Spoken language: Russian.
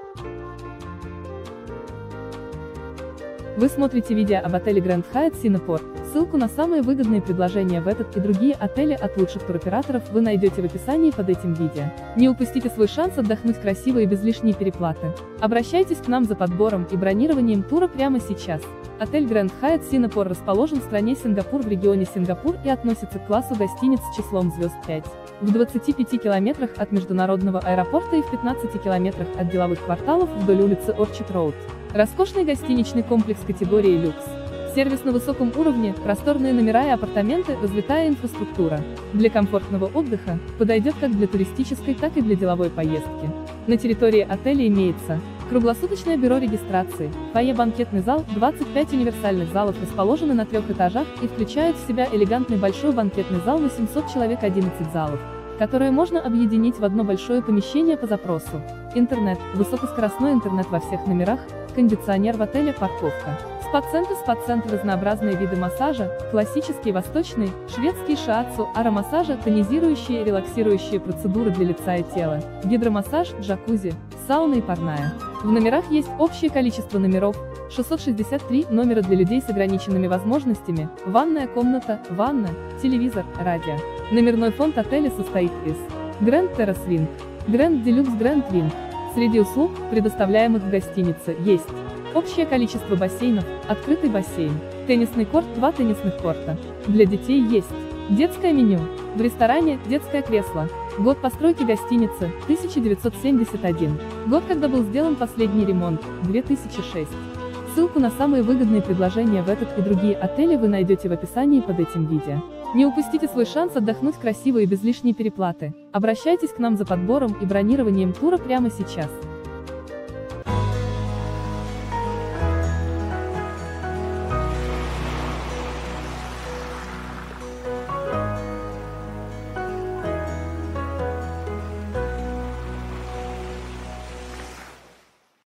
Вы смотрите видео об отеле Grand Hyatt Singapore. Ссылку на самые выгодные предложения в этот и другие отели от лучших туроператоров вы найдете в описании под этим видео. Не упустите свой шанс отдохнуть красиво и без лишней переплаты. Обращайтесь к нам за подбором и бронированием тура прямо сейчас. Отель Grand Hyatt Singapore расположен в стране Сингапур в регионе Сингапур и относится к классу гостиниц с числом звезд 5. В 25 километрах от международного аэропорта и в 15 километрах от деловых кварталов вдоль улицы Орчард-Роуд. Роскошный гостиничный комплекс категории люкс. Сервис на высоком уровне, просторные номера и апартаменты, развитая инфраструктура. Для комфортного отдыха подойдет как для туристической, так и для деловой поездки. На территории отеля имеется круглосуточное бюро регистрации, фойе-банкетный зал, 25 универсальных залов расположены на 3 этажах и включают в себя элегантный большой банкетный зал на 700 человек, 11 залов, которые можно объединить в одно большое помещение по запросу. Интернет, высокоскоростной интернет во всех номерах, кондиционер в отеле, парковка. Спа-центр, разнообразные виды массажа, классический, восточный, шведский шиатсу, аромассажа, тонизирующие и релаксирующие процедуры для лица и тела, гидромассаж, джакузи, сауна и парная. В номерах есть общее количество номеров, 663 номера для людей с ограниченными возможностями, ванная комната, ванна, телевизор, радио. Номерной фонд отеля состоит из Grand Terrace Wing, Grand Deluxe Grand Wing. Среди услуг, предоставляемых в гостинице, есть общее количество бассейнов, открытый бассейн, теннисный корт, 2 теннисных корта. Для детей есть детское меню. В ресторане детское кресло. Год постройки гостиницы 1971. Год, когда был сделан последний ремонт 2006. Ссылку на самые выгодные предложения в этот и другие отели вы найдете в описании под этим видео. Не упустите свой шанс отдохнуть красиво и без лишней переплаты. Обращайтесь к нам за подбором и бронированием тура прямо сейчас.